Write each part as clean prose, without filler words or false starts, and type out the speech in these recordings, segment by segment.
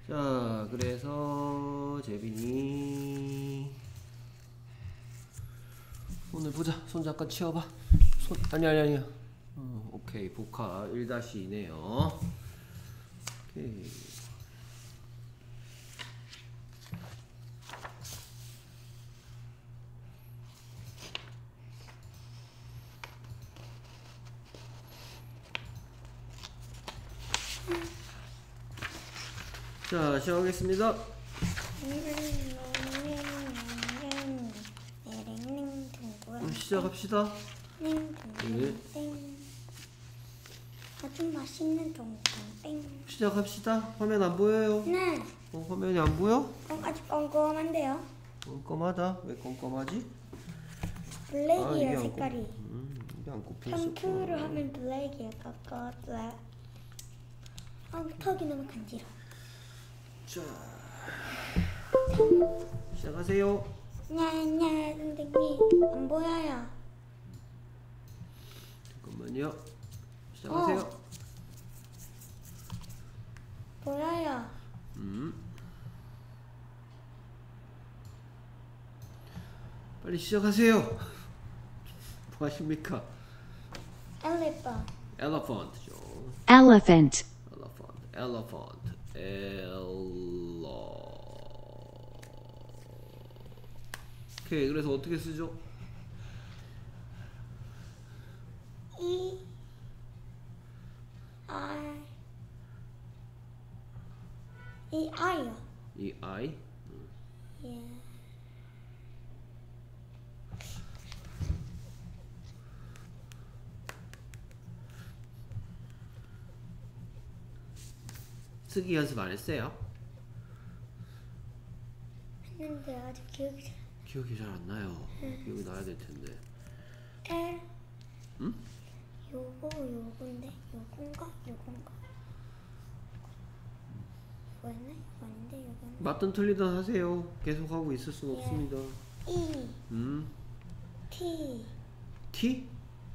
자, 그래서 재빈이 오늘 보자. 손 잠깐 치워봐. 손 아니야. 오케이. 복화 1-2네요. 오케이. 자, 시작하겠습니다. 시작합시다. 네. 아주 맛있는 동동. 시작합시다. 화면 안 보여요? 네. 화면이 안 보여? 아주 껌껌한데요. 껌껌하다. 왜 껌껌하지? 블랙이에요, 색깔이. 이게 안 꼽혀 있어. 샴푸를 하면 블랙이에요. 깎아줘. 턱이 너무 간지러워. 자, 시작하세요. 네, 선생님. 안 보여요. 잠깐만요. 시작하세요. 보여요. 빨리 시작하세요. 뭐 하십니까? 엘리펀트. 엘러펀트죠. Elephant. 엘러펀트. 오케이, 그래서 어떻게 쓰죠? I요. 이 I. 예. 쓰기 연습 안 했어요? 했는데 아직 기억이 잘 안 나요. 기억이 나야 될 텐데. L. 응? 요건데? 요건가? 이거였나? 이거 아닌데? 요건. 맞든 틀리든 하세요. 계속 하고 있을 순 없습니다. E. T. T?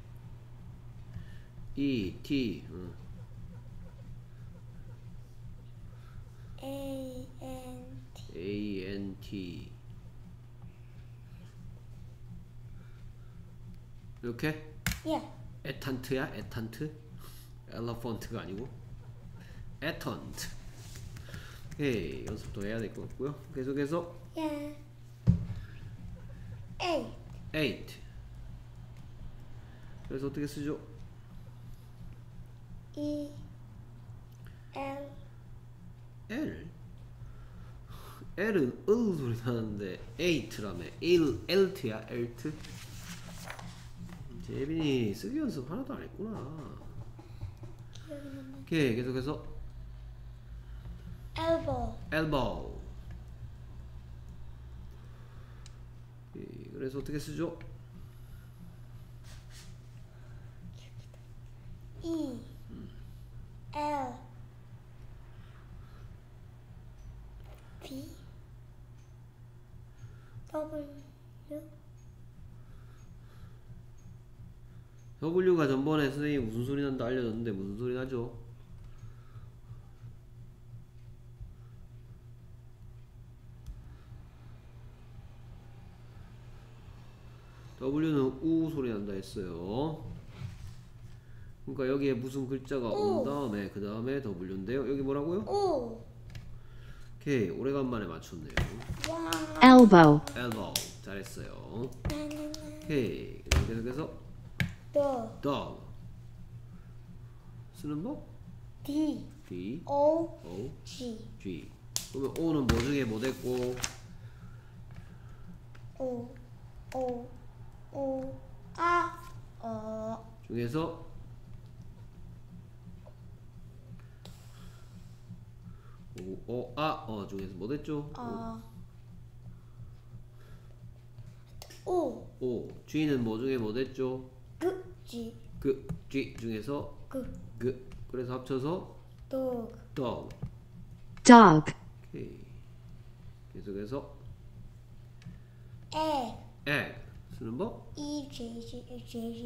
E, T. A. N. T. A, N, T. 이렇게? 예. 에탄트야? 에탄트? 엘러펀트가 아니고 에턴트. 오케이, 연습도 해야 될 것 같고요. 계속해서 예. A. 8. 그래서 어떻게 쓰죠? E. L. L? L은 을 소리 나는데 8라며. Lt야? L트? 재빈이 쓰기 연습 하나도 안 했구나. 오케이, 계속해서 Elbow. elbow. 오케이, 그래서 어떻게 쓰죠? E. L. B. W. W가 전번에 선생님이 무슨 소리 난다 알려줬는데 무슨 소리 나죠? W는 우 소리 난다 했어요. 그러니까 여기에 무슨 글자가 온 다음에 그 다음에 W인데요. 여기 뭐라고요? O. 오케이, 오래간만에 맞췄네요. 와. Elbow. elbow. 잘했어요. 나나나. 오케이, 계속해서 더. dog. 쓰는 법? D. D, O. O, G. G. 그러면 O는 뭐 중에 뭐 됐고? O. 중에서 중에서 뭐 됐죠? O. O. G는 뭐 중에 뭐 됐죠? G. G 중에서 그래서 합쳐서 Dog. dog. Dog. 오케이. 계속해서 egg. 쓰는 법? E. J.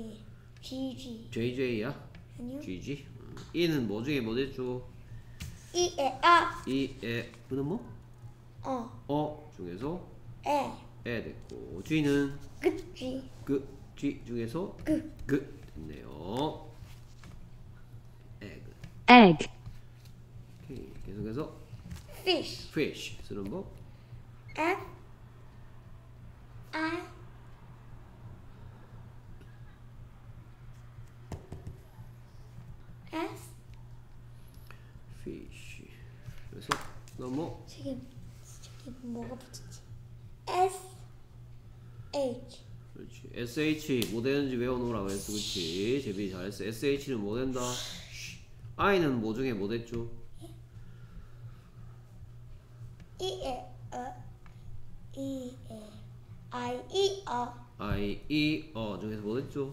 G. JJ야? 아니요. GG. E는 뭐 중에 뭐 됐죠? 이에 아. 이에 V는 뭐? 중에서 에. 에 됐고 G는 그치. G 중에서 그. 됐네요. egg. egg, 오케이. 계속해서 fish. fish 쓰는 법. F I S. fish. 그래서 넘어. 지금 뭐가 붙었지? S H. 그렇지. SH 뭐 되는지 외워놓으라 그랬어. 그렇지. 제비 잘했어. SH는 뭐 된다? I는 뭐 중에 뭐 됐죠? 이에 이에 I E I, E, 중에서 뭐 됐죠?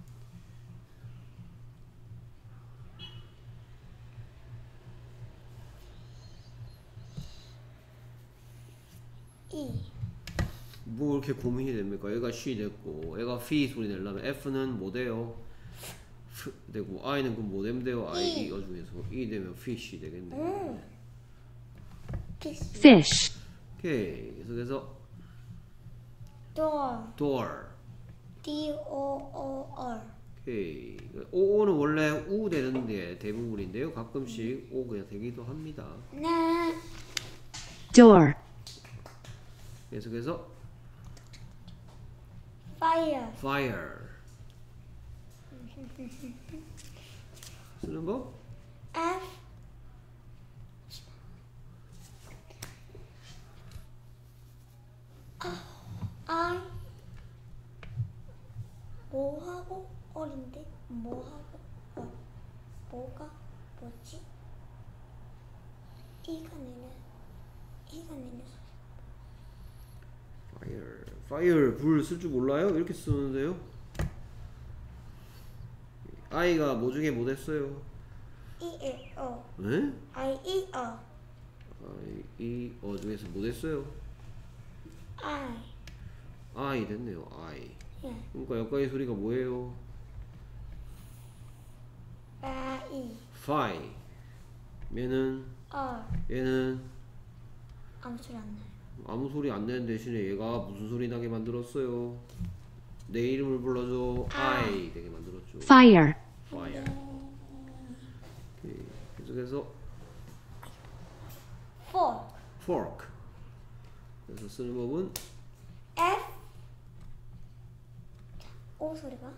E. 뭐 이렇게 고민이 됩니까? 얘가 she 됐고 얘가 fi 소리 내려면 F는 뭐 돼요? F 되고 I는 그럼 뭐 되면 돼요? I, E, 중에서 E 되면 fish 되겠네. Kiss. fish, 오케이. 계속해서 Door. door. D O O R. 오케이. 오는 원래 우 되는 게 대부분인데요. 가끔씩 오 그냥 되기도 합니다. 네. door, 계속해서 Fire. fire. 쓰는 법? F I 뭐하고 어린데 뭐하고 뭐가 뭐지? 이가 내는 fire. fire 불 쓸 줄 몰라요? 이렇게 쓰는데요. I가 뭐 중에 뭐 됐어요? 이에 네? I E I, E, 중에서 뭐 됐어요? I 됐네요. I. 예. 그러니까 여기까지 소리가 뭐예요? I Fi. 얘는 얘는 아무 소리 안 나요. 아무 소리 안 내는 대신에 얘가 무슨 소리 나게 만들었어요? 내 이름을 불러줘. I 되게 만들었죠. fire, Fire. 오케이. 계속해서 Fork. fork. 그래서 쓰는 법은 F O 소리가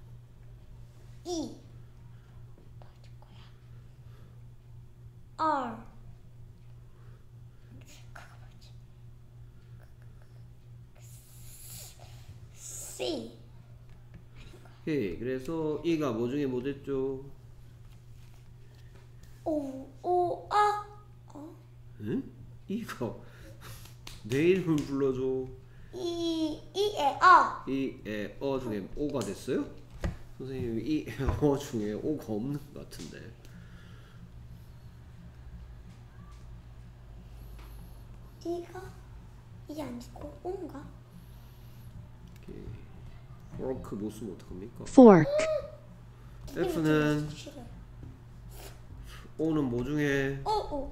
E R C 오케이. 그래서 E가 뭐 중에 뭐 됐죠? O 응? E가 내 이름을 불러줘. E에 이에 중에 O가 됐어요? 선생님이 이 중에 O가 없는 것 같은데. E가 이 아니고 O인가? 오케이. fork 못 쓰면 어떡합니까? fork, F는 O는 뭐 중에 에? O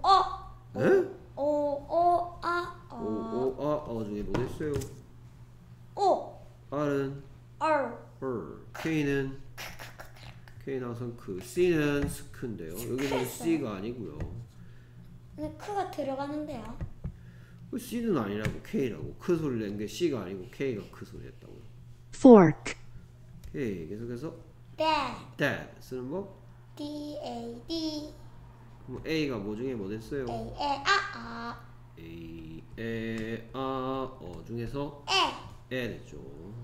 중에 뭐 됐어요? O R은 R her. K는 항상 C는 스크인데요. 여기는 C가 아니고요. 근데 크가 들어가는데요. C는 아니라고 K라고. 크 소리 낸 게 C가 아니고 K가 크 소리 했다고요. fork, 오케이. 계속해서 Dad. dad 쓰는 법. D A D 그럼 A가 뭐 중에 뭐 됐어요? A 중에서 에 됐죠.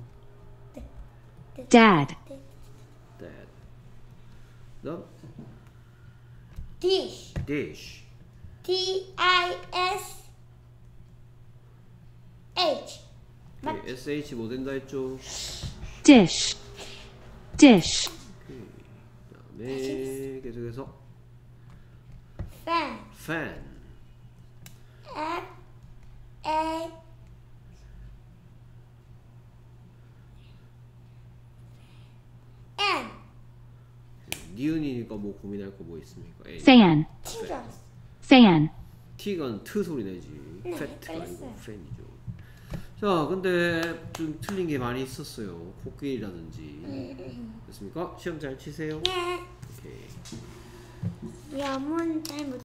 dad, dad. 그다음 Dish. dish. D I S H. 오케이, sh 뭐 된다 했죠? dish, dish, 그다음에 계속해서 Fan. fan. F A N. 니은이니까 뭐 고민할 거 뭐 있습니까? A. fan, 친줄 알았어. fan, T가 트 소리 내지. 네, 패트가 아니고 그랬어요. 팬이죠. 자, 근데 좀 틀린 게 많이 있었어요. 코끼리라든지. 됐습니까? 시험 잘 치세요. 네. 오케이. 영문 잘 못.